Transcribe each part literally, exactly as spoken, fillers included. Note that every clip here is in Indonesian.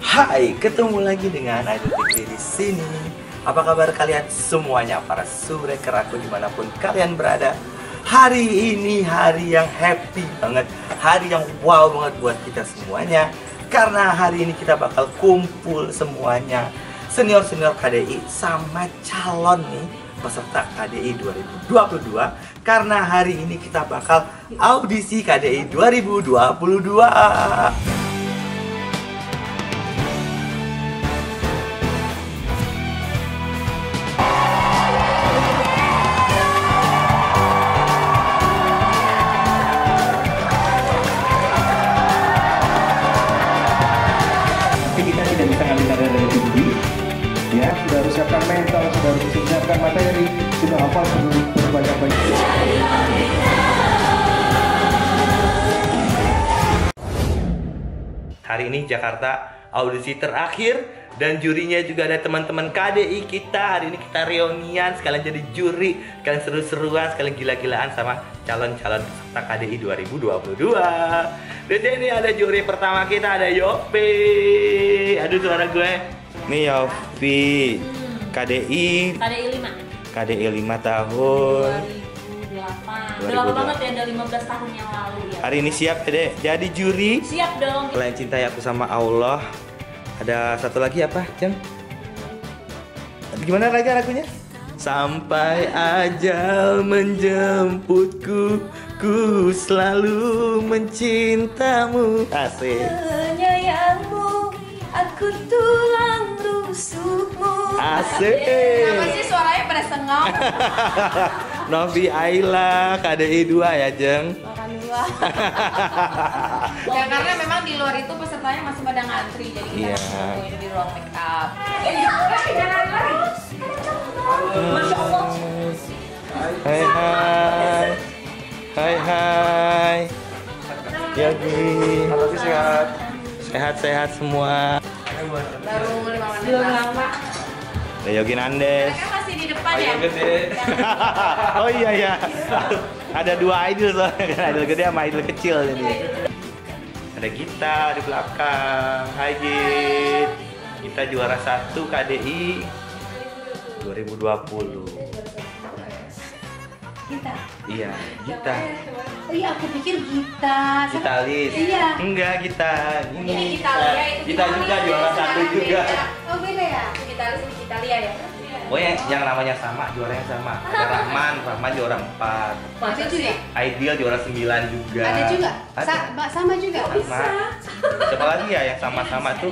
Hai, ketemu lagi dengan Aidil Fikri di sini. Apa kabar kalian semuanya, para subscriber aku dimanapun kalian berada? Hari ini hari yang happy banget, hari yang wow banget buat kita semuanya. Karena hari ini kita bakal kumpul semuanya, senior-senior K D I sama calon nih peserta K D I dua ribu dua puluh dua. Karena hari ini kita bakal audisi K D I dua ribu dua puluh dua. Kita tidak bisa ngambil nada dari tinggi, ya sudah harus siapkan mental, sudah harus siapkan materi, sudah hafal sebelum berbanyak-banyak. Hari ini Jakarta audisi terakhir dan jurinya juga ada teman-teman K D I kita. Hari ini kita reunian, sekalian jadi juri, sekalian seru-seruan, sekalian gila-gilaan sama calon-calon peserta K D I dua ribu dua puluh dua. Di sini ada juri pertama kita, ada Yopi. Aduh suara gue. Nih Yopi, K D I K D I lima. K D I lima tahun. dua ribu delapan. dua ribu delapan. Udah lama banget ya, udah lima belas tahun yang lalu ya. Hari ini siap ya, Dek? Jadi juri. Siap dong. Selain cintai aku sama Allah, ada satu lagi apa, Jeng? Gimana lagi lagunya? Sampai ajal menjemputku, ku selalu mencintamu. Asik. Penyayangmu, aku tulang rusukmu. Asik. Kenapa sih suaranya pada sengong? Novi Aila, K D I dua ya, Jeng? Makan dua. Ya karena memang di luar itu pesertanya masih pada ngantri, jadi kita Iya. tungguin di ruang make up. Masya Allah. Hai hai. Hai hai. Yogi. Tapi sehat. Sehat-sehat semua. Baru lima menit. Belum lama. Ada Yogi Nandes. Mereka masih di depan ya. Oh iya ya. Ada dua idol soalnya kan, idol gede sama idol kecil jadi. Ada Gita di belakang. Hai Git. Kita juara satu K D I dua ribu dua puluh. Kita. Iya, Gita. Oh iya, aku pikir Gita. Gitalis. Iya. Enggak, Gita. Ini. Ini Gitalia, itu Kita juga Gitalia. juara satu juga. Oh beda ya? Gitalis itu Gitalia ya? Oh ya, yang namanya sama, juara yang sama. Ada Rahman, Rahman juara empat. Ada juga? Ideal juara sembilan juga. Ada juga? Ada. Sa- ba- sama juga? Sama. Siapa lagi ya yang sama-sama tuh?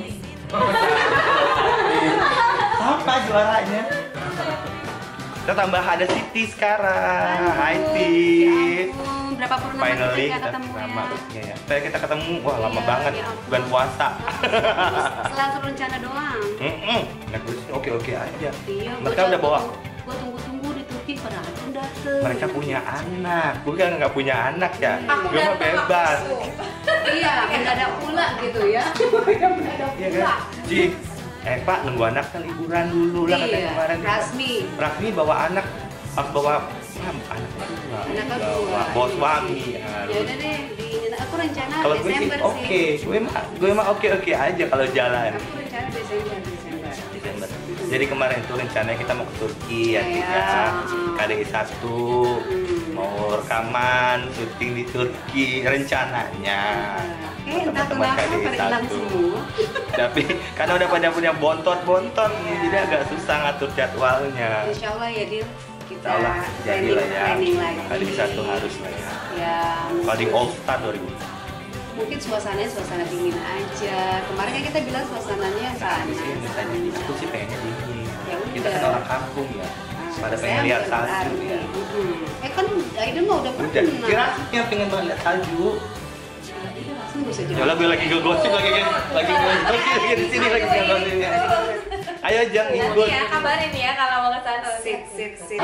Apa juaranya? Kita tambah ada Siti sekarang. Hai Tit. ampun, berapa purnama Finally kita kita ketemu sama. ya? Iya ya. Saya kita ketemu, wah lama Iya, banget. ya ampun. Bukan puasa. Selalu rencana doang. Mm-mm. Nah, gue sih oke-oke aja. Iya, Mereka udah bawa. Gue tunggu-tunggu di Turki padahal pun dateng. Mereka punya anak. Gue kan nggak punya anak ya. Aku Gue mah datang, aku bebas. masuk. Iya, mendadak pula gitu ya. Mendadak Iya pula. kan? Ci, eh Pak nunggu anak kan liburan dulu lah katanya Iya, kemarin. Rasmi. Rasmi bawa anak, harus bawa ah, anak kedua. Anak kedua. Bawa bawa suami Ya harus. udah deh, di, aku rencana Kalau gue sih Desember oke, sih. gue mah gue mah oke oke aja kalau jalan. Aku rencana Desember, Desember. Desember. Jadi kemarin itu rencananya kita mau ke Turki ya, Iya. ya. K D I satu Hmm. mau rekaman syuting di Turki rencananya. Eh, entah Teman-teman kenapa K D I pada hilang satu. semua. Tapi karena udah pada punya bontot-bontot nih, jadi agak susah ngatur jadwalnya. Insya Allah ya, Dil. Kita Insya Allah jadi lah ya. planning lagi. Kali satu harus lah ya. Ya, Kalau di All Star dua ribu. mungkin suasananya suasana dingin aja. Kemarin kan kita bilang suasananya Tapi sih panas. misalnya di aku sih pengennya dingin. Ya Kita kan udah. orang kampung ya. Ah, Pada saya pengen lihat bukan salju berarti. ya. Mm-mm. Eh kan Aiden mah udah Udah, pernah. kira-kira pengen banget lihat salju. Sungguh saja. Ya lah gue lagi ngegosip lagi kan, lagi ngegosip lagi di sini lagi ngegosipnya. Ayo Jang Nanti ikut. ya, kabarin ya kalau mau ke sana. Sit, sit, sit.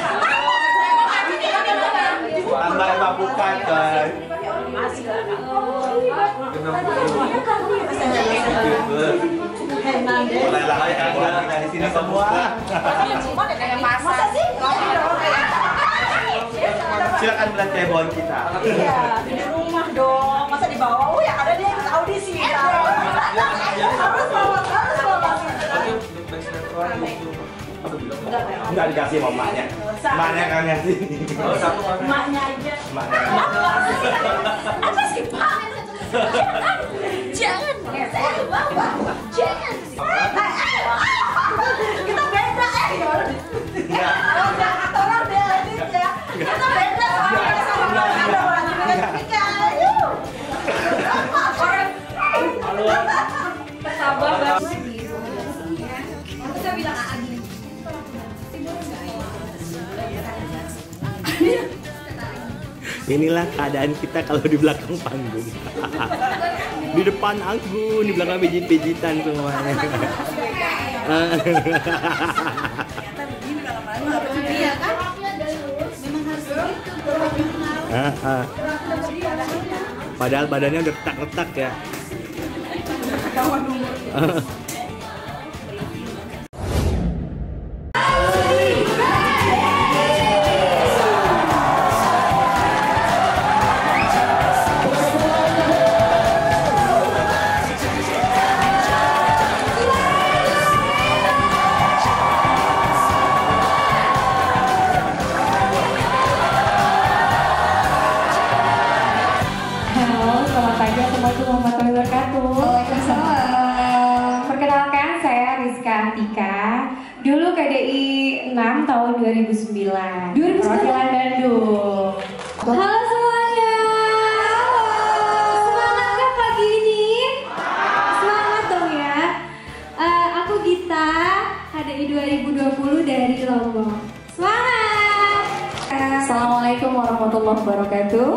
Tambah emang bukan kan. Mulailah ya kita di sini semua. Masa sih? Silakan berat cebon kita. Iya, di rumah dong. Masa di bawah? Oh, yang ada dia ikut audisi. Harus bawa Enggak dikasih sama emaknya. Emaknya kan ngasih. Emaknya aja. Emaknya. Apa sih Pak? Jangan, jangan, bapak, jangan. Kita beda eh. Enggak. Kata orang beda ya. Kita beda soalnya sama ada orang juga kita. Ayo. Sabar banget. Kita bilang Adi. Inilah keadaan kita kalau di belakang panggung. Di depan anggun, di belakang pijit-pijitan semuanya. Iya kan? Memang harus begitu. Padahal badannya udah retak-retak ya. Dulu K D I enam tahun dua ribu sembilan. Perwakilan Bandung. Halo semuanya. Semangat kan pagi ini? Semangat dong ya. Uh, aku Gita, K D I dua ribu dua puluh dari Lombok. Semangat. Assalamualaikum warahmatullahi wabarakatuh.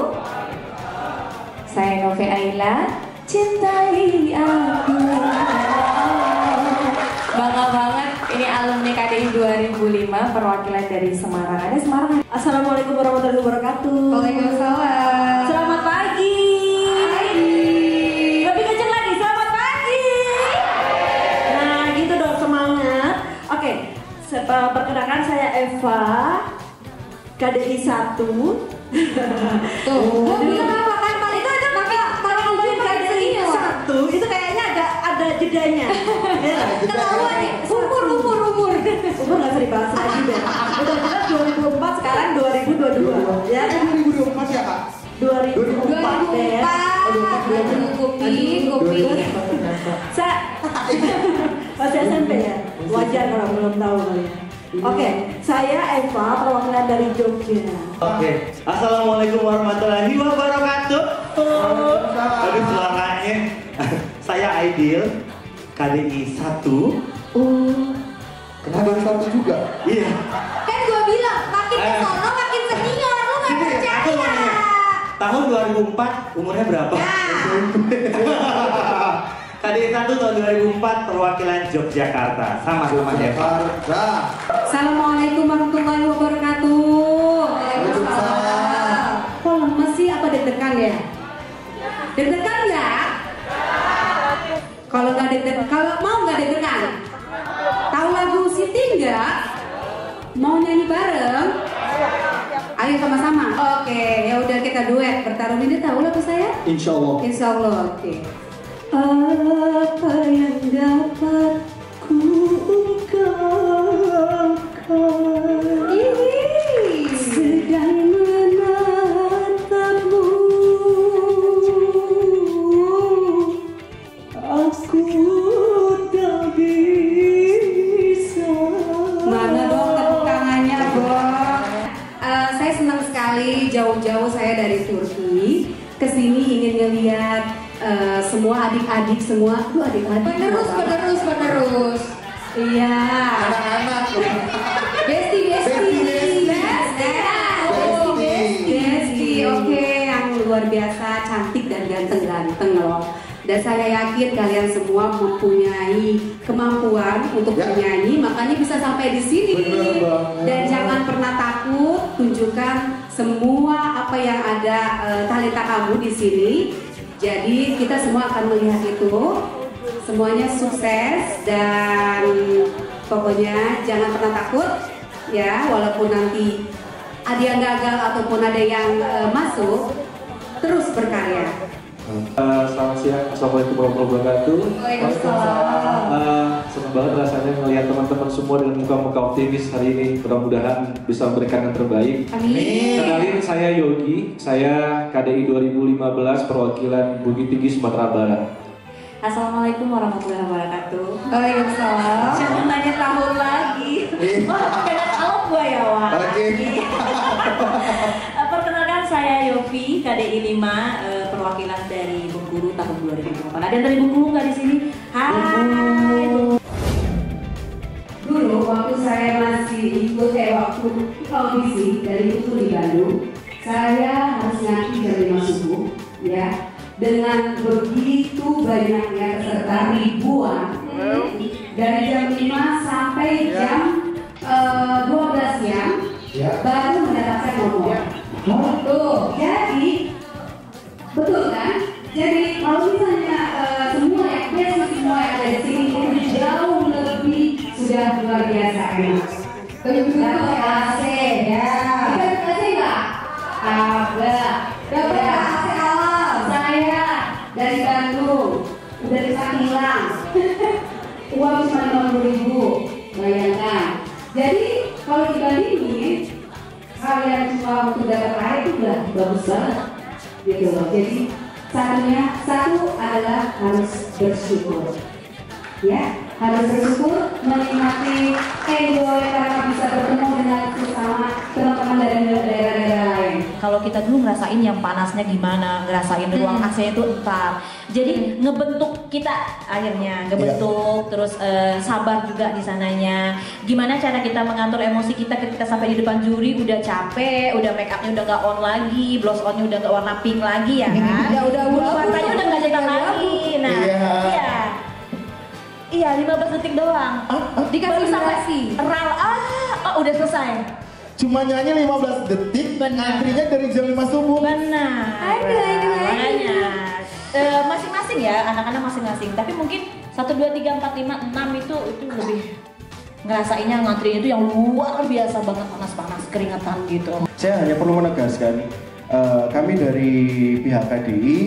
Saya Novi Aila. Cintai aku. Bangga banget, ini alumni K D I dua ribu lima, perwakilan dari Semarang. Ada Semarang? Assalamualaikum warahmatullahi wabarakatuh. Waalaikumsalam. Selamat pagi. Pagi. Lebih kenceng lagi, selamat pagi. Nah, gitu dong, semangat. Oke, perkenalkan saya Eva, K D I satu. Tuh, gue bilang apa kan? Itu itu kalau ngomongin K D I satu, itu kayaknya ada ada jedanya. Ketahuan nih, umur, umur, umur Umur gak usah dibahas lagi deh. Udah jelas dua ribu empat, sekarang dua ribu dua puluh dua. Ya, dua ribu dua puluh empat ya Kak? dua ribu empat deh. Aduh, kopi, kopi. Saya masih S M P ya? Wajar kalau belum tahu kali ya. Oke, saya Eva, perwakilan dari Jogja. Oke, assalamualaikum warahmatullahi wabarakatuh. Aduh, semangatnya. Saya Aidil, K D I satu. Oh, Kenapa dari satu juga? Iya. Kan gua bilang makin kesono makin senior, lu nggak Ini, percaya? aku mau nanya. Tahun dua ribu empat, umurnya berapa? K D I satu tahun dua ribu empat, perwakilan Yogyakarta. Sama-sama Eva. Jakarta. Assalamualaikum warahmatullahi wabarakatuh. Waalaikumsalam. Kok lemes sih? Apa deg-degan ya? Deg-degan ya? Kalau nggak deg-degan, kalau mau nggak deg-degan? Tahu lagu Siti nggak? Mau nyanyi bareng? Ayo sama-sama. Oke, ya udah kita duet. Bertarung ini tahu lagu saya? Insya Allah. Insya Allah. Oke. Apa yang dapat ku ungkapkan? Sedang menatapmu, aku tak bisa. Mana dong tepuk tangannya, Bang? Uh, saya senang sekali jauh-jauh saya dari Turki kesini ingin ngeliat uh, semua adik-adik semua. Tuh adik-adik. Penerus, penerus, penerus. Iya. Anak-anak. Besti, besti, besti, besti, besti. Oke, yang luar biasa, cantik dan ganteng-ganteng loh. Dan saya yakin kalian semua mempunyai kemampuan untuk Ya. bernyanyi, makanya bisa sampai di sini. Bener banget. Dan jangan pernah takut, tunjukkan semua apa yang ada eh, talenta kamu di sini. Jadi kita semua akan melihat itu. Semuanya sukses dan pokoknya jangan pernah takut ya, walaupun nanti ada yang gagal ataupun ada yang uh, masuk, terus berkarya. Uh, selamat siang, assalamualaikum warahmatullahi wabarakatuh. Waalaikumsalam. Uh, Senang banget rasanya melihat teman-teman semua dengan muka-muka optimis hari ini. Mudah-mudahan bisa memberikan yang terbaik. Amin. Kenalin, saya Yogi, saya K D I dua ribu lima belas perwakilan Bukit Tinggi Sumatera Barat. Assalamualaikum warahmatullahi wabarakatuh. Waalaikumsalam. Jangan nanya tahun lagi. Wah, beda tahun gua ya, Wak. Oke. Perkenalkan saya Yofi, K D I lima, eh, perwakilan dari Bengkulu tahun dua ribu dua puluh empat. Ada yang dari Bengkulu nggak di sini? Hai. Dulu waktu saya masih ikut eh waktu audisi dari itu di Bandung, saya harus ngaji jam lima subuh, ya. Dengan begitu banyaknya peserta ribuan, dari jam lima sampai jam uh, dua belas siang, Ya. baru mendapatkan nomor. Tuh, jadi betul kan? Jadi kalau misalnya uh, semua yang biasa semua yang ada di sini itu jauh lebih sudah luar biasa enak. Dapat A C ya. Dapat A C nggak? Ada. Dapat A C alam. Saya dari Bandung udah bisa hilang. Uang cuma lima puluh ribu. Bayangkan. Jadi kalau dibandingin kalian cuma waktu dapat air itu udah bagus banget gitu loh. Jadi satunya satu adalah harus bersyukur, ya harus bersyukur, menikmati, enjoy karena bisa bertemu dengan sesama teman-teman dari daerah-daerah lain. Kalau kita dulu ngerasain yang panasnya gimana, ngerasain ruang A C itu entar. Jadi ngebentuk kita akhirnya, ngebentuk, terus eh, sabar juga di sananya. Gimana cara kita mengatur emosi kita ketika sampai di depan juri udah capek, udah make upnya udah nggak on lagi, blush onnya udah nggak warna pink lagi ya kan? Ya udah bulu abu-abu, matanya udah nggak cetak udah lagi. Nah, Iya. iya. Iya, lima belas detik doang. Dikasih Baru sampai durasi. ral, ah, oh udah selesai. Cuma nyanyi lima belas detik, Benar. antrinya dari jam lima subuh. Benar. Aduh, aduh, aduh. Makanya eh, masing-masing ya, anak-anak masing-masing. Tapi mungkin satu, dua, tiga, empat, lima, enam itu itu lebih ngerasainnya ngantrinya itu yang luar biasa banget, panas-panas, keringetan gitu. Saya hanya perlu menegaskan, eh, kami dari pihak K D I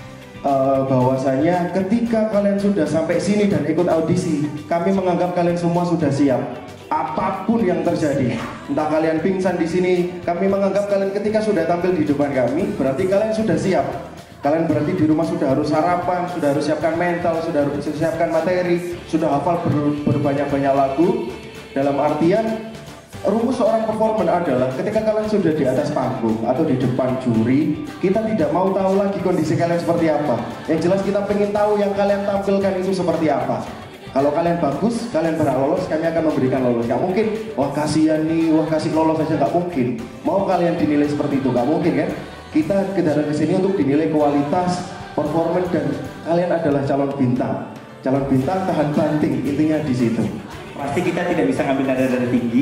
eh, bahwasanya ketika kalian sudah sampai sini dan ikut audisi, kami menganggap kalian semua sudah siap. Apapun yang terjadi, entah kalian pingsan di sini, kami menganggap kalian ketika sudah tampil di depan kami, berarti kalian sudah siap. Kalian berarti di rumah sudah harus sarapan, sudah harus siapkan mental, sudah harus siapkan materi, sudah hafal ber- berbanyak-banyak lagu. Dalam artian, rumus seorang performer adalah ketika kalian sudah di atas panggung atau di depan juri, kita tidak mau tahu lagi kondisi kalian seperti apa. Yang jelas kita pengen tahu yang kalian tampilkan itu seperti apa. Kalau kalian bagus, kalian berhak lolos, kami akan memberikan lolos. Gak mungkin, wah kasihan nih, wah kasih lolos aja, gak mungkin. Mau kalian dinilai seperti itu, gak mungkin kan? Kita datang ke sini untuk dinilai kualitas, performance, dan kalian adalah calon bintang. Calon bintang tahan banting, intinya di situ. Pasti kita tidak bisa ngambil nada-nada tinggi,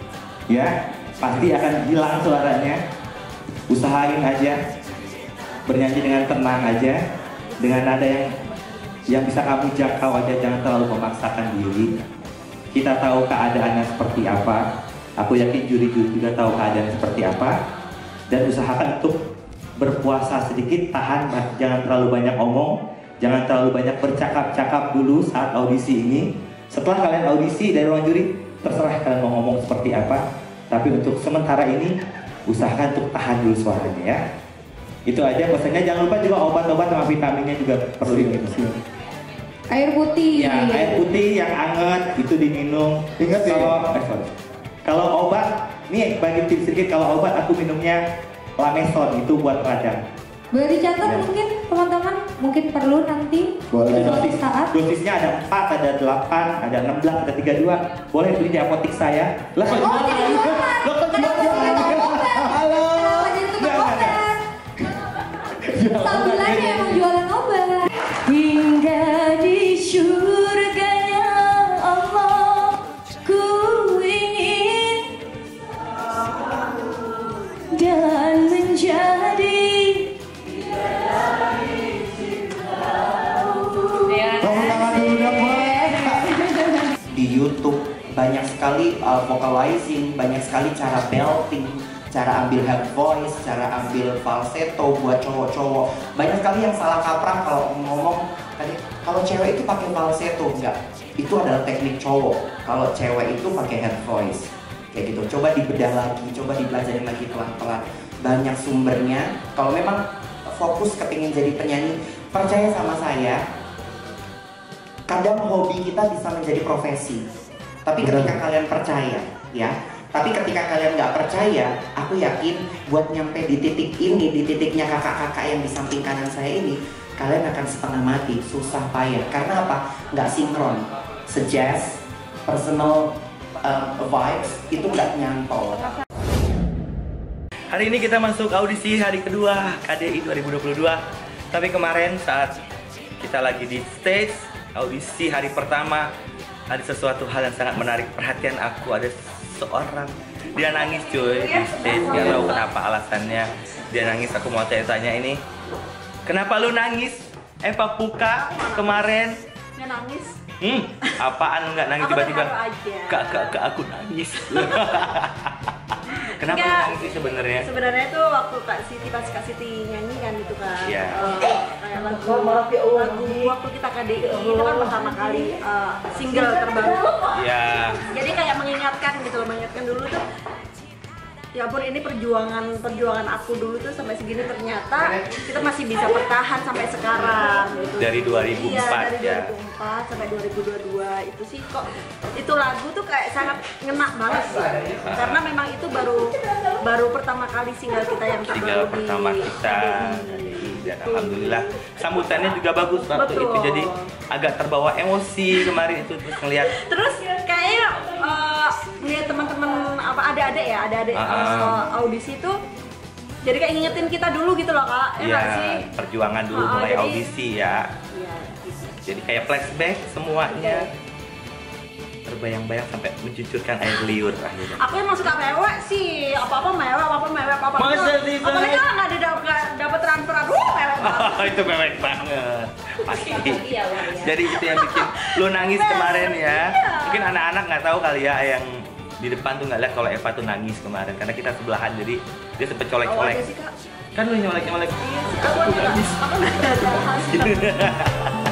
ya. Pasti akan hilang suaranya. Usahain aja, bernyanyi dengan tenang aja, dengan nada yang yang bisa kamu jangkau aja, jangan terlalu memaksakan diri. Kita tahu keadaannya seperti apa. Aku yakin juri-juri juga tahu keadaan seperti apa. Dan usahakan untuk berpuasa sedikit, tahan, jangan terlalu banyak omong, jangan terlalu banyak bercakap-cakap dulu saat audisi ini. Setelah kalian audisi dari ruang juri, terserah kalian mau ngomong seperti apa. Tapi untuk sementara ini, usahakan untuk tahan dulu suaranya ya. Itu aja pesannya. Jangan lupa juga obat-obat sama vitaminnya juga perlu diminum. Air putih. Ya, air putih yang hangat itu diminum. Ingat ya. Kalau eh, sorry. Kalau obat, nih bagi tips sedikit, kalau obat aku minumnya Lameson, itu buat radang. Boleh dicatat Ya. mungkin teman-teman, mungkin perlu nanti. Boleh. Dosis, saat. dosisnya ada empat, ada delapan, ada enam belas, ada tiga puluh dua. Boleh beli di apotik saya. Lah, kok Oh, jadi jualan. Lo kok jualan? Halo. Kenapa jadi tukang obat? Sambilannya emang jualan obat. Hingga di surganya Allah, ku ingin dan menjadi Tepuk tangan dulu dong, boleh. Di YouTube banyak sekali uh, vocalizing, banyak sekali cara belting, cara ambil head voice, cara ambil falsetto buat cowok-cowok. Banyak sekali yang salah kaprah kalau ngomong tadi Kalau cewek itu pakai falsetto, enggak. Itu adalah teknik cowok. Kalau cewek itu pakai head voice. Kayak gitu. Coba dibedah lagi, coba dipelajari lagi pelan-pelan. Banyak sumbernya. Kalau memang fokus kepingin jadi penyanyi, percaya sama saya, kadang hobi kita bisa menjadi profesi. Tapi ketika kalian percaya, ya. Tapi ketika kalian nggak percaya, aku yakin buat nyampe di titik ini, di titiknya kakak-kakak yang di samping kanan saya ini, kalian akan setengah mati, susah payah. Karena apa? Nggak sinkron. Sejazz, personal uh, vibes itu nggak nyantol. Hari ini kita masuk audisi hari kedua K D I dua ribu dua puluh dua. Tapi kemarin saat kita lagi di stage audisi hari pertama, ada sesuatu hal yang sangat menarik perhatian aku. Ada seorang, dia nangis cuy di stage, nggak tahu kenapa alasannya dia nangis. Aku mau tanya-tanya ini, kenapa lu nangis? Eva Puka kemarin Nggak nangis. Hmm, apaan nggak nangis tiba-tiba? Kak, kak, kak, aku nangis. Kenapa Nggak, nangis sih sebenarnya? Sebenarnya tuh waktu Kak Siti, pas Kak Siti nyanyi kan itu kan, Iya. uh, kayak lagu, lagu waktu kita K D I itu kan pertama kali uh, single terbaru. Iya. Jadi kayak mengingatkan gitu loh, mengingatkan dulu tuh. Ya ampun, ini perjuangan perjuangan aku dulu tuh sampai segini, ternyata kita masih bisa bertahan sampai sekarang gitu. Dari dua ribu empat, iya, dari ya. dua ribu empat sampai dua ribu dua puluh dua itu sih kok itu lagu tuh kayak sangat ngena banget sih. Karena memang itu baru baru pertama kali single kita yang Single terbaru di pertama kita. Dan alhamdulillah sambutannya juga bagus waktu Betul. itu, jadi agak terbawa emosi kemarin itu terus ngeliat. Terus kayaknya uh, melihat teman-teman apa ada-ada ya, ada-ada Ah. uh, audisi itu jadi kayak ngingetin kita dulu gitu loh Kak. Ya Iya, nggak sih? perjuangan dulu Ah, mulai jadi- audisi ya. Iya, gitu. Jadi kayak flashback semuanya. Terbayang-bayang sampai mencucurkan air liur akhirnya. Aku emang suka mewek sih, apa-apa mewek, apa-apa mewek, apa-apa. Masa sih, Bang? Apalagi kalau nggak ada nggak dapat transfer, aduh mewek banget. Itu mewek banget. Pasti. Iya, Wak, ya. Jadi itu yang bikin lu nangis kemarin ya. Mungkin anak-anak nggak tahu kali ya, yang di depan tuh nggak lihat kalau Eva tuh nangis kemarin karena kita sebelahan, jadi dia sempet Oh, colek-colek. aja sih Kak. Kan lu nyolek-nyolek. Iya sih, aku nggak, aku nggak ada hasil.